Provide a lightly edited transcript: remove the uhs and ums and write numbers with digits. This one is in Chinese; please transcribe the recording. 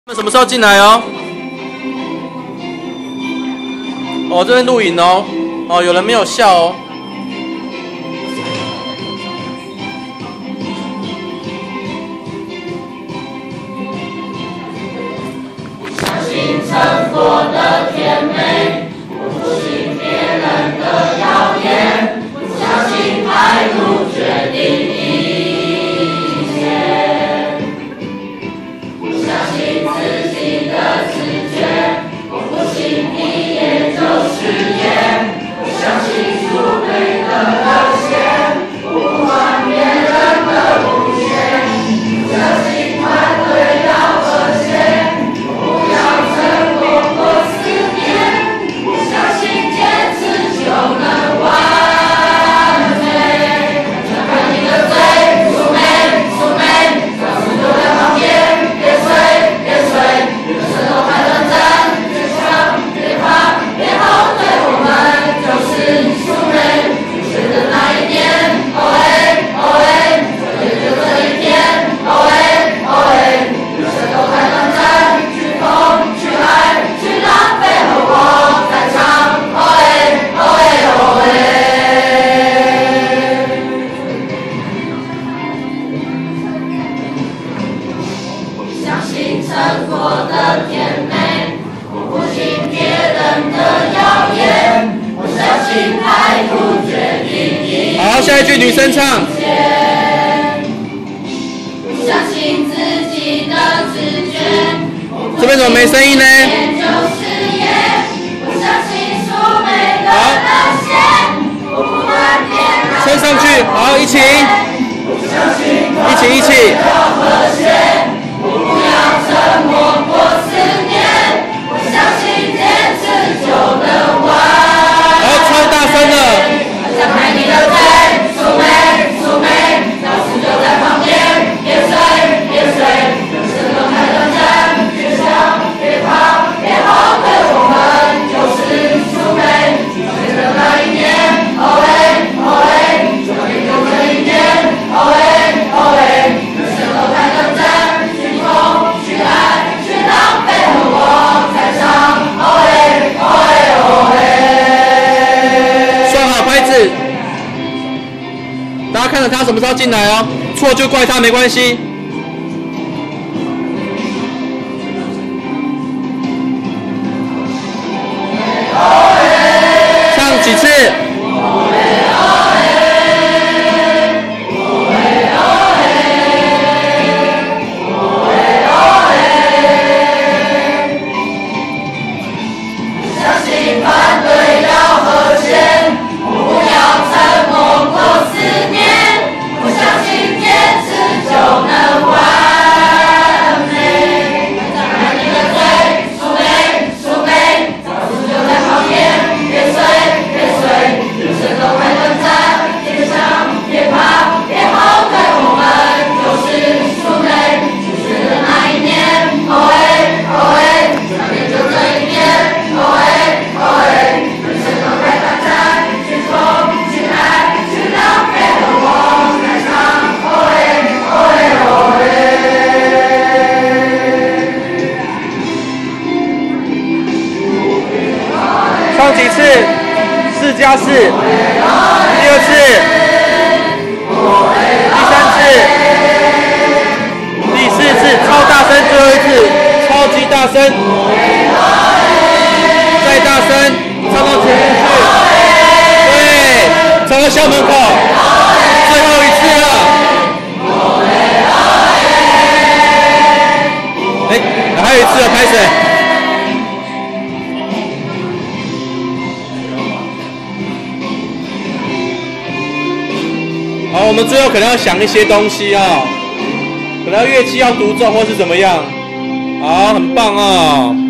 什么时候进来哦？哦，这边录影哦。哦，有人没有笑哦。 相信成佛的甜美，不信别人的谣言，不相信态度决定一切，不相信自己的直觉，不信一眼就是眼，不相信储备的热血，不管别人的不屑，不相信团队要和谐。 好，下一句女生唱。 不相信自己的直觉， 这边怎么没声音呢？撑上去，好，一起，一起。 不要沉默过思念，我相信坚持就能完。 好，超大声的。 想拍你的嘴，苏梅，老师就在旁边，别睡，人生都太短暂，别想，别怕，别后退，我们就是苏梅。记得那一年，哦喂，就这一年，哦喂，人生都太短暂，去痛，去爱，去浪费，和我在唱，哦喂。 算好拍子。大家看着他什么时候进来哦，错就怪他，没关系。唱几次？ 相信团队要和谐，不要沉默过思念，我相信坚持就能完美。看你的嘴，苏梅，老师就在旁边，别睡，人生都太短暂，别想，别怕，别后退，我们就是苏梅。出学的那一年，哦喂，那年就这一年，哦喂，人生都太短暂，去疯，去爱，去浪费，和我在唱，哦喂。 唱几次？4+4。第2次。第3次。第4次，超大声，最后一次，超级大声。再大声，唱到前面去。对，唱到校门口。最后一次了。还有一次了，拍谁？好，我们最后可能要想一些东西哦，可能乐器要独奏或是怎么样。好，很棒哦。